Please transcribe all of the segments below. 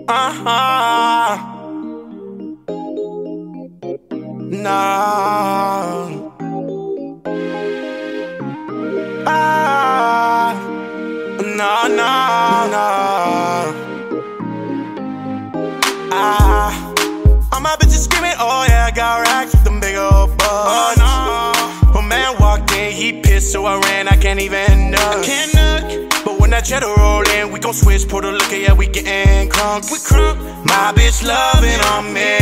Nah. All my bitches screaming, oh yeah, I got racks with them big old bugs. Oh man walked in, he pissed, so I ran, I can't even knock. But when that cheddar roll in, we gon' switch, pour the liquor, yeah, we gettin' crunk. We crunk. My bitch loving on me.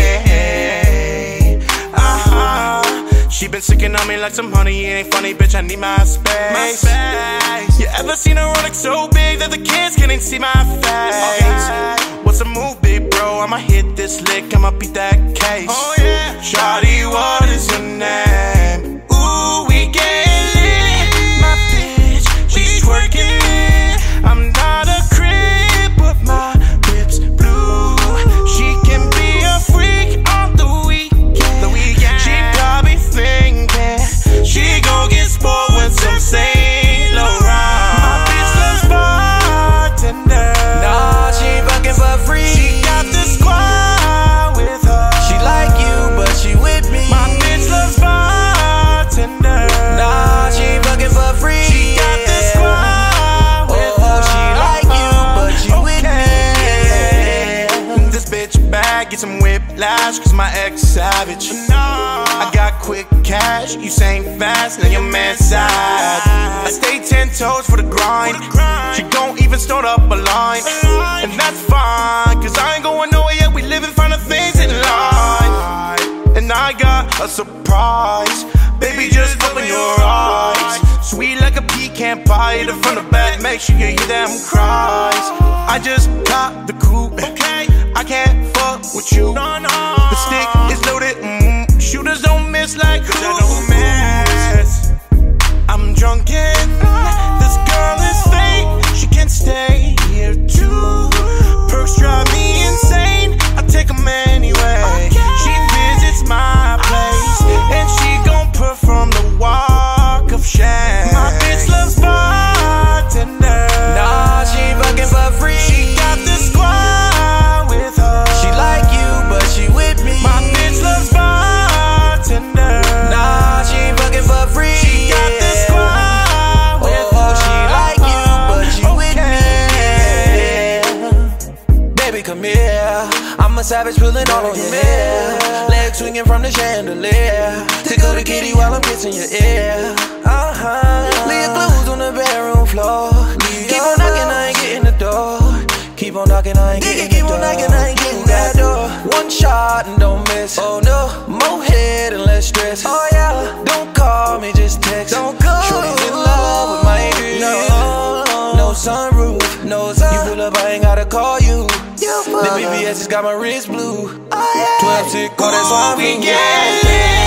She been sicking on me like some honey, it ain't funny, bitch, I need my space. You ever seen a Rolex so big that the kids can't even see my face? What's a move, big bro? I'ma hit this lick, I'ma beat that case. Oh yeah. Shawty, what is your name? Ooh, we get lit. My bitch, she's twerking it. I'm not a crib, but my whip's blue. She can be a freak on the weekend. She probably thinking she gon' get spoiled with some Saint Laurent. My bitch loves bartender. Nah, she ain't fucking for free. She got the squad with her. She like you, but she with me. My bitch loves bartender. Nah, she ain't fucking for free. She got the squad with her. She like you, but she with me. This bitch bad, get some whiplash, cause my ex savage. I got quick cash, you saying fast, now your man sad. I stay 10 toes for the grind. She gon' even start up a line. And that's fine, cause I ain't going nowhere yet. We living finer things in life. And I got a surprise. Baby, just open your eyes. Sweet like a pecan pie, hit it from the back, make sure you hear them cries. I just got the coupe, I can't fuck with you. The stick is loaded, shooters don't miss like cause I don't miss. I'm drunken, this girl is fake, she can't stay here too. Perks drive me insane, I take them anyway. She visits my place, and she gon' perform the walk of shame. My bitch loves bartender. Nah, she ain't fucking for free. She got the squad with her. She like you, but she with me. My bitch loves bartender. Nah, she ain't fucking for free. She got the squad with her. She like you, but she with me. Baby, come here. I'm a savage pulling all on your hair. Legs swinging from the chandelier. Tickle the kitty while I'm kissing your ear. Leave your clothes on the bedroom floor. Keep on knocking, I ain't getting the door. Keep on knocking, I ain't getting the door. Keep on knocking, I ain't getting that door. One shot and don't miss. Oh no, more head and less stress. Oh yeah, don't call me, just text. Don't call. Shorty's in love with my dreams. No sunroof, no sun. You pull up, I ain't gotta call you. The BBS has got my wrist blue. 12 tick, call that swap. We get lit.